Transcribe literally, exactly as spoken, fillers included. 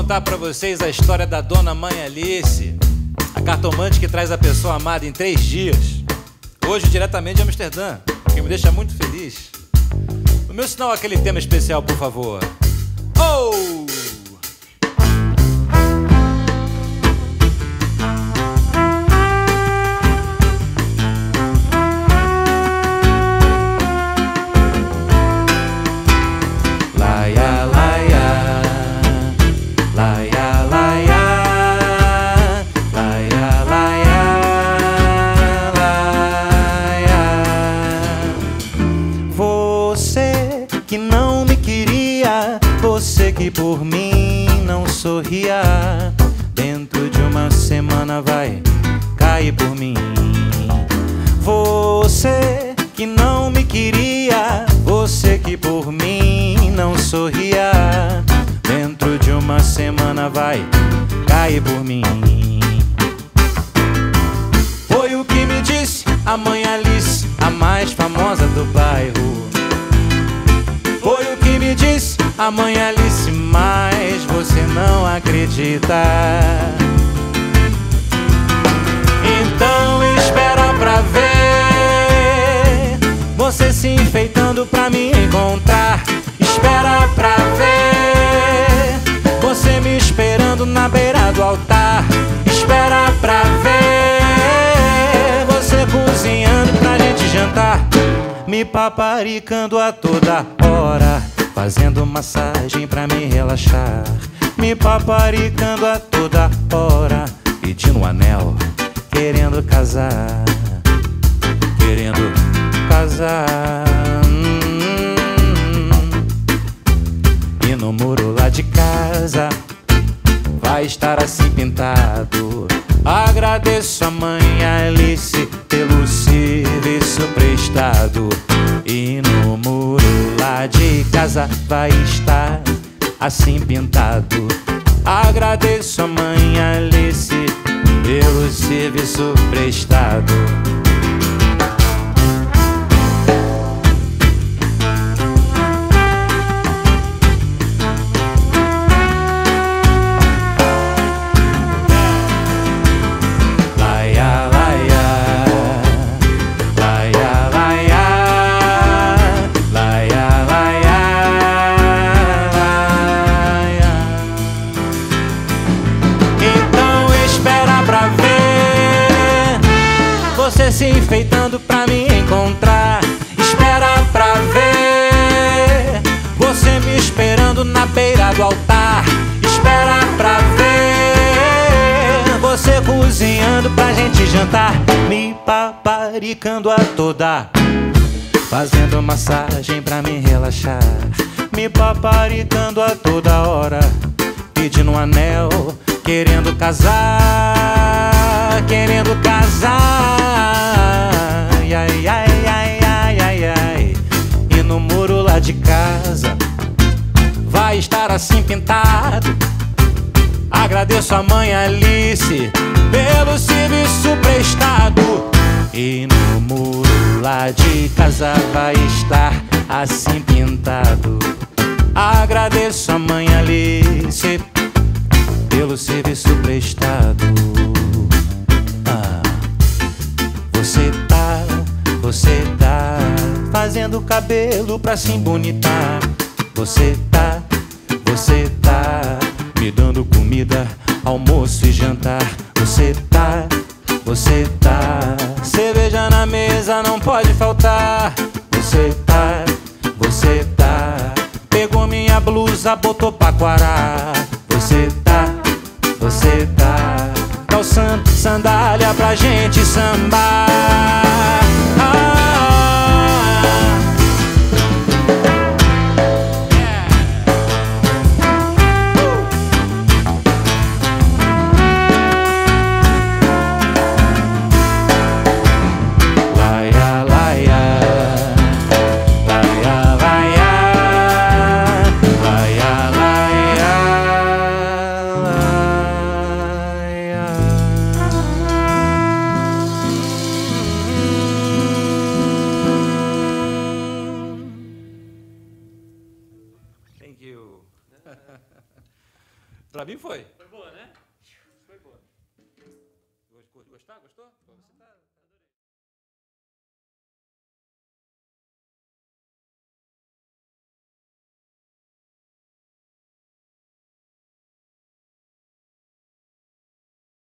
contar pra vocês a história da Dona Mãe Alice, a cartomante que traz a pessoa amada em três dias. Hoje, diretamente de Amsterdã, o que me deixa muito feliz. No meu sinal, aquele tema especial, por favor. Oh! Você que por mim não sorria, dentro de uma semana vai cair por mim. Você que não me queria, você que por mim não sorria, dentro de uma semana vai cair por mim. Foi o que me disse a mãe Alice, a mais famosa do bairro. Foi o que me disse a mãe Alice, mas você não acredita. Então espera pra ver você se enfeitando pra me encontrar. Espera pra ver você me esperando na beira do altar. Espera pra ver você cozinhando pra gente jantar, me paparicando a toda hora, fazendo massagem pra me relaxar, me paparicando a toda hora, pedindo um anel, querendo casar, querendo casar. hum, E no muro lá de casa vai estar assim pintado: agradeço a mãe Alice pelo serviço prestado. E no muro lá de casa vai estar assim pintado: agradeço a mãe Alice pelo serviço prestado. Você se enfeitando pra me encontrar. Espera pra ver você me esperando na beira do altar. Espera pra ver você cozinhando pra gente jantar, me paparicando a toda, fazendo massagem pra me relaxar, me paparicando a toda hora, pedindo um anel, querendo casar, querendo casar. Ai, ai, ai, ai, ai, ai. E no muro lá de casa vai estar assim pintado: agradeço a mãe Alice pelo serviço prestado. E no muro lá de casa vai estar assim pintado: agradeço a mãe Alice pelo serviço prestado. Ah, você tá, você tá fazendo cabelo pra se embonitar. Você tá, você tá me dando comida, almoço e jantar. Você tá, você tá, cerveja na mesa não pode faltar. Você tá, você tá, pegou minha blusa, botou pra quarar. Você tá, você tá calçando sandália pra gente sambar. Ah, Pra mim foi. Foi boa, né? Foi boa. Gostou? Gostou? Você tá...